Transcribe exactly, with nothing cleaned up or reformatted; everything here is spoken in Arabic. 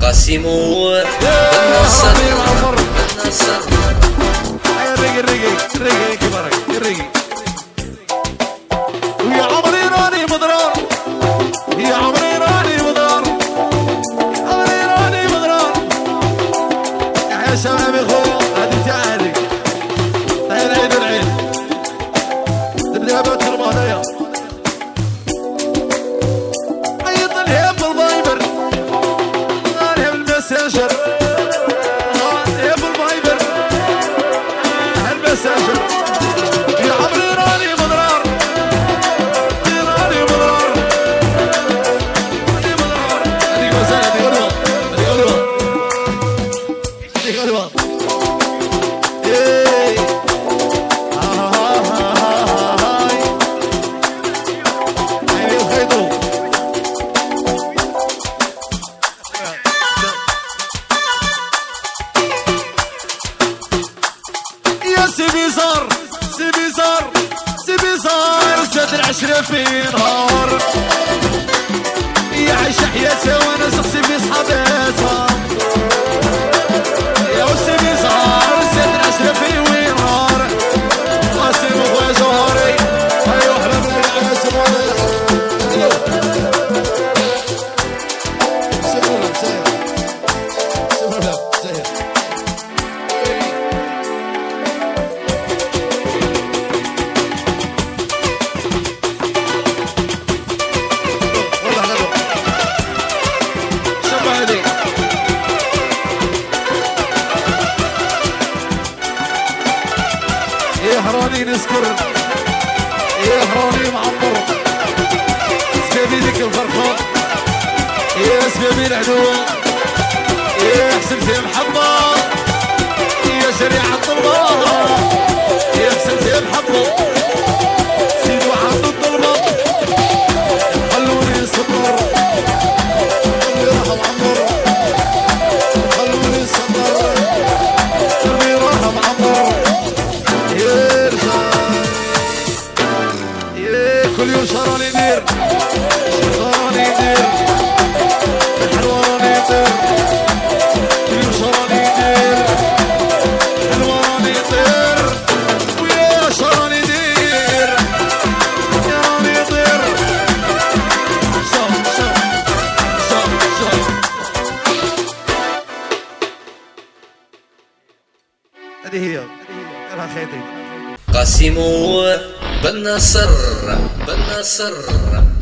قاسم بالنصر بالنصر الرقي الرقي الرقي كبرك الرقي ويا عمري راني مضرار يا عمري راني مضرار عمري راني مضرار يا شباب اخويا هذه تعالي تعال عيد العيد نبدا بترمانيا عيط الهيب بالفايبر الهيب المسنجر الهيب بالفايبر المسنجر يا عمري راني مضرار راني مضرار راني مضرار هذيك مسألة هذيك غلوة هذيك غلوة هذيك غلوة ايه هاي عيني وخيطو يا سيبي صار سيبي صار سيبي صار زاد العشرة في نهار يعيش حياته وانا شخصي في صحاباتها يا سيبي صار زاد العشرة في نهار قاسم اخويا جوهري ايوا احنا بنلعب سمونه سمونه سير سمونه سير يهراني نسكر يهراني معمر سبابي ذيك الفرخة يا سبابي العدوة يا حسن في محمد يا شريعة الظلمة يا حسن في محمد سيد وحد الظلمة خلوني نصبر قلبي راح معمر خلوني نصبر قلبي راح معمر كل يوم شهراني يدير شهراني يدير الحلوة راني يطير كل يوم شهراني يدير الحلوة راني يطير ويا شهراني يدير يا راني يطير شوف شوف شوف شوف هذه هي يلا خيطي قاسم بالنصر بالنصر